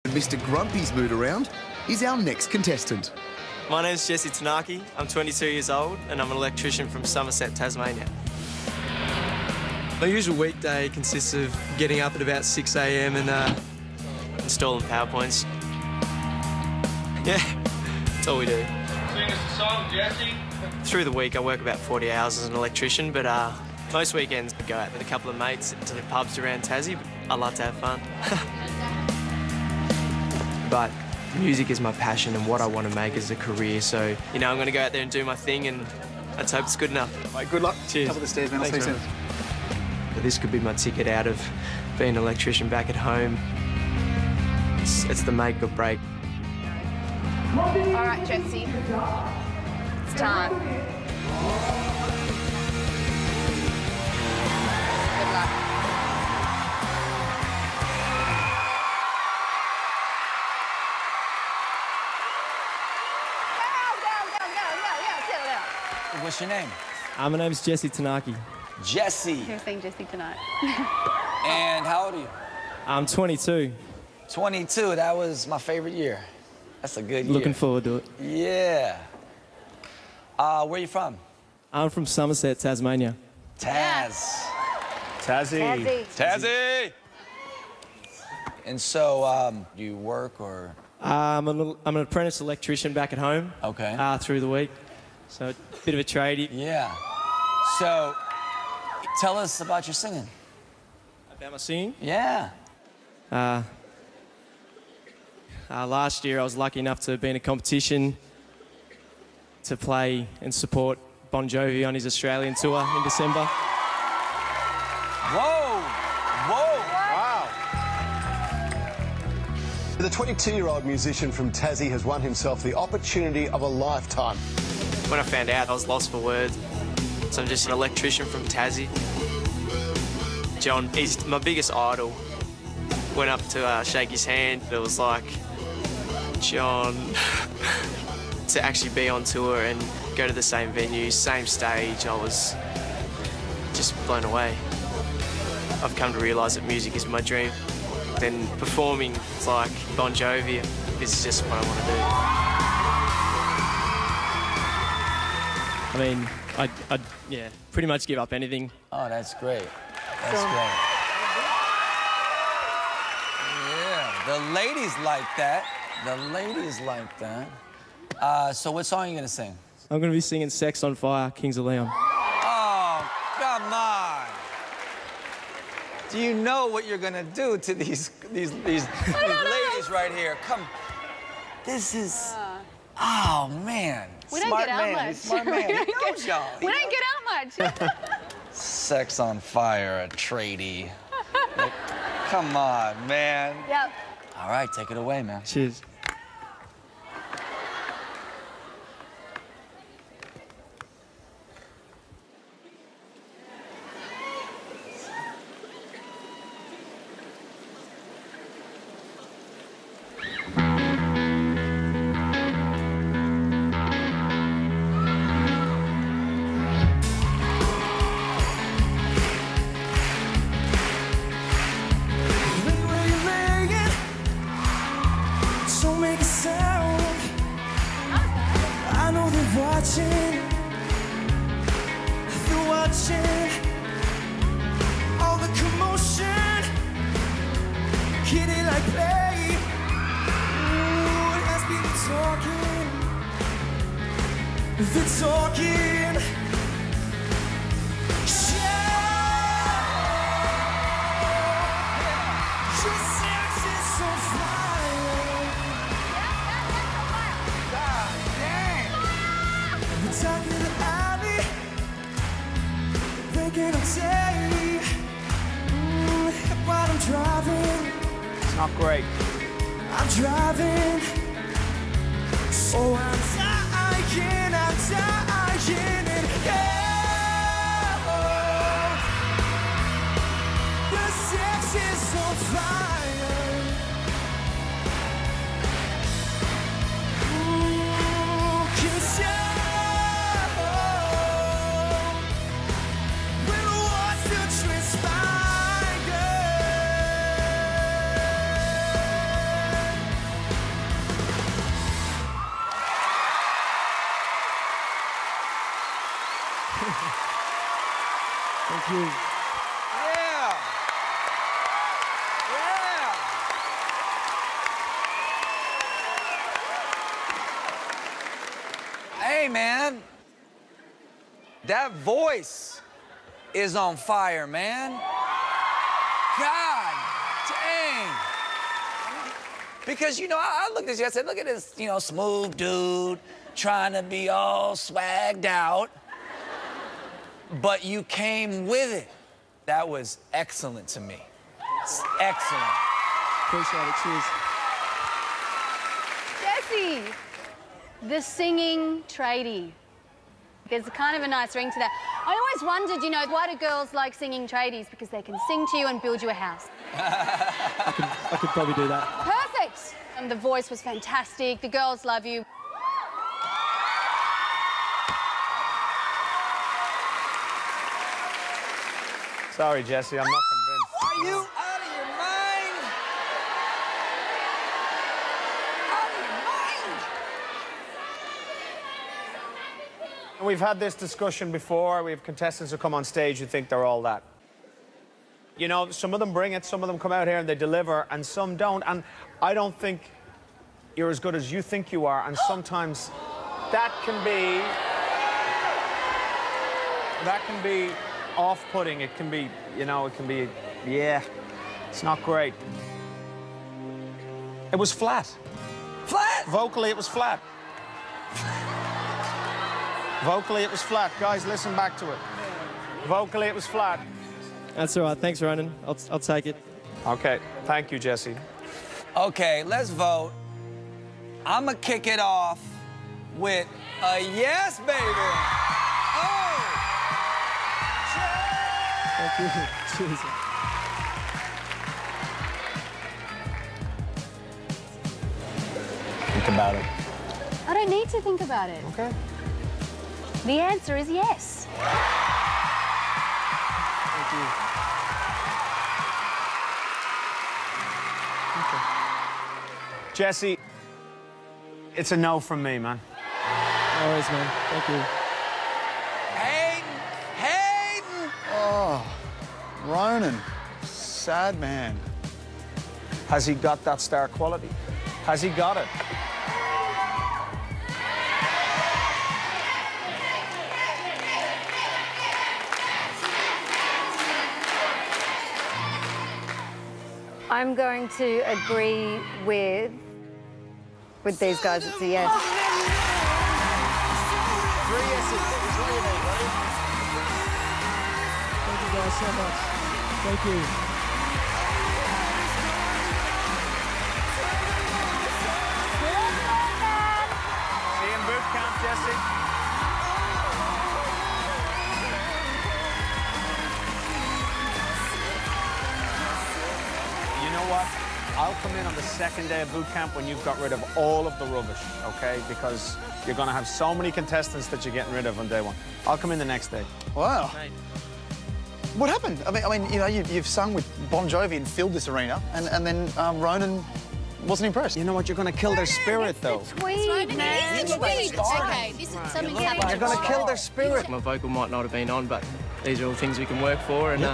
Mr. Grumpy's mood around is our next contestant. My name's Teinaki. I'm 22 years old and I'm an electrician from Somerset, Tasmania. My usual weekday consists of getting up at about 6 a.m. and installing PowerPoints. Yeah, that's all we do. Sing us a song, Jesse. Through the week, I work about 40 hours as an electrician, but most weekends I go out with a couple of mates to the pubs around Tassie. I love to have fun. But music is my passion and what I want to make as a career, so, you know, I'm going to go out there and do my thing, and let's hope it's good enough. Right, good luck. Cheers. Top of the stairs, man. I'll see you soon. But this could be my ticket out of being an electrician back at home. It's the make or break. All right, Jesse. It's time. Good luck. What's your name? My name's Teinaki. Jesse. You're saying Jesse tonight. And how old are you? I'm 22. 22. That was my favorite year. That's a good year. Looking forward to it. Yeah. Where are you from? I'm from Somerset, Tasmania. Tassie. And so, do you work or? I'm an apprentice electrician back at home. Okay. Through the week. So, a bit of a tradie. Yeah. So, tell us about your singing. About my singing? Yeah. Last year, I was lucky enough to be in a competition to play and support Bon Jovi on his Australian tour in December. Whoa! Whoa! Wow! The 22-year-old musician from Tassie has won himself the opportunity of a lifetime. When I found out, I was lost for words. So I'm just an electrician from Tassie. John, he's my biggest idol. Went up to shake his hand. It was like, John, to actually be on tour and go to the same venue, same stage, I was just blown away. I've come to realise that music is my dream. Then performing like Bon Jovi is just what I want to do. I mean, I'd yeah, pretty much give up anything. Oh, that's great. That's great. Yeah, the ladies like that. The ladies like that. So what song are you going to sing? I'm going to be singing Sex on Fire, Kings of Leon. Oh, come on. Do you know what you're going to do to these ladies right here? Come. This is... Oh, man. We don't get out much. Smart man. We don't get out much. Sex on Fire, a tradie. Like, come on, man. Yep. All right, take it away, man. Cheers. All the commotion, kitty like play. Ooh, it has people talking, they're talking. Your sex is so fire. God damn. We're talking the alley. Thinking of day while I'm driving. It's not great. I'm driving. So I'm dying, and yeah. The sex is so fire. Ooh, 'cause Thank you. Yeah. Yeah. Hey, man. That voice is on fire, man. God dang. Because, you know, I looked at you, I said, look at this, you know, smooth dude trying to be all swagged out. But you came with it. That was excellent to me. It's excellent. Appreciate it. Cheers. Jesse, the singing tradie. There's kind of a nice ring to that. I always wondered, you know, why do girls like singing tradies? Because they can sing to you and build you a house. I could probably do that. Perfect. And the voice was fantastic. The girls love you. Sorry, Jesse, I'm not convinced. Are you out of your mind? Out of your mind? We've had this discussion before. We have contestants who come on stage who think they're all that. You know, some of them bring it, some of them come out here and they deliver, and some don't. And I don't think you're as good as you think you are, and sometimes that can be off-putting. It can be, you know, it can be, yeah, it's not great. It was flat. Flat? Vocally, it was flat. Vocally, it was flat. Guys, listen back to it. Vocally, it was flat. That's all right. Thanks, Ronan. I'll take it. Okay. Thank you, Jesse. Okay, let's vote. I'm gonna kick it off with a yes, baby. Oh! Thank you. Cheers. Think about it. I don't need to think about it. Okay. The answer is yes. Thank you. Okay. Jesse, it's a no from me, man. No worries, man. Thank you. Hayden! Oh, Ronan, sad man. Has he got that star quality? Has he got it? I'm going to agree with these guys. It's a yes. 3 yeses. Thank you guys so much. Thank you. See you in boot camp, Jesse. You know what? I'll come in on the second day of boot camp when you've got rid of all of the rubbish, okay? Because you're going to have so many contestants that you're getting rid of on day one. I'll come in the next day. Wow. What happened? I mean, you know, you've sung with Bon Jovi and filled this arena, and then Ronan wasn't impressed. You know what? You're going to kill their spirit, though. Tweed, man. Okay, this is something You're going to kill their spirit. My vocal might not have been on, but these are all things we can work for. And